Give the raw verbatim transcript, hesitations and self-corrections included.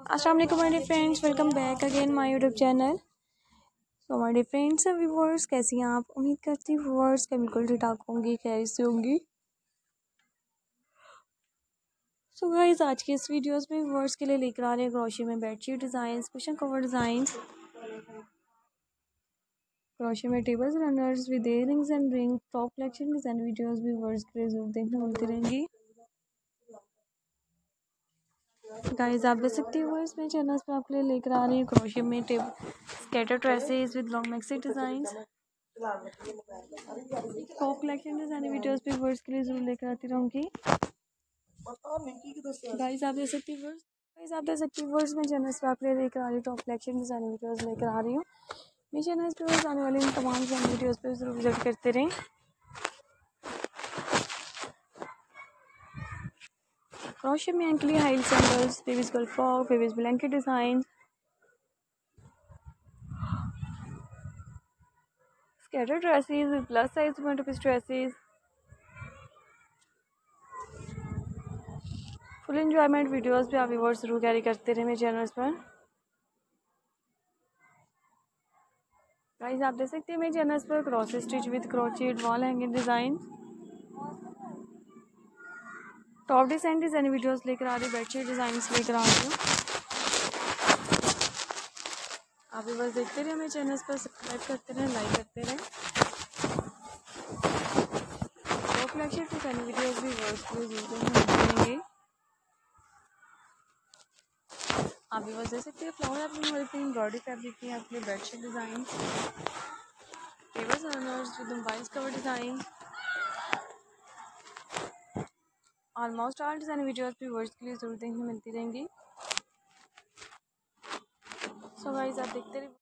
अस्सलाम वालेकुम my dear friends, welcome back again my YouTube channel. So my dear friends viewers, कैसी हैं आप? उम्मीद करती हूँ व्यूअर्स के बिल्कुल ठीक ठाक होंगी, खैरियत से होंगी। सो गाइस, आज के इस वीडियोस में व्यूअर्स के लिए लेकर आ रहे हैं क्रोशिया में bedsheet design, cushion cover design, क्रोशिया में tables runners with earrings and ring, top collection design videos भी व्यूअर्स के लिए जरूर देखने मिलती रहेंगी। गाइस, आप देख सकते हो इसमें चैनल्स पे आपके लिए लेकर आ रही है क्रोशिया में table skater dresses with long maxi designs, top collection design videos भी व्यूअर्स के लिए जरूर लेकर आती रहूंगी। गाइस, आप देख सकते हो गाइस आप देख सकते हो व्यूअर्स में चैनल्स पे आपके लिए लेकर आ रही हूँ टॉप कलेक्शन डिजाइन वीडियोस लेकर आ रही हूँ। मेरे चैनल्स पे आने वाले इन तमाम वीडियोस पे जरूर विजिट करते रहें। क्रोशिया में ankle high sandals, babies girl frock, babies blanket design, skater dresses with plus size two piece dresses, full enjoyment videos भी आप व्यूअर्स जरूर कैरी करते रहे मेरे चैनल्स पर। गाइस, आप देख सकते हैं मेरे चैनल्स पर cross stitch with crochet wall hanging design, top design design videos लेकर आ रही, बेडशीट डिजाइन लेकर आ रही हूँ। आप भी बस देखते रहे मेरे चैनल्स पर, सब्सक्राइब करते रहे, लाइक करते रहे। टॉप कलेक्शन डिजाइन वीडियोस भी व्यूअर्स के लिए जरूर मिलेंगे। आप भी बस देख सकते हैं फ्लावर एप्लिंग वाली एम्ब्रॉयडरी फैब्रिक की आपके लिए bedsheet design, tables runners with mobile cover design, almost all design videos भी व्यूअर्स के लिए जरूर देखने मिलती रहेंगी। सो गाइस, आप देखते रहिए।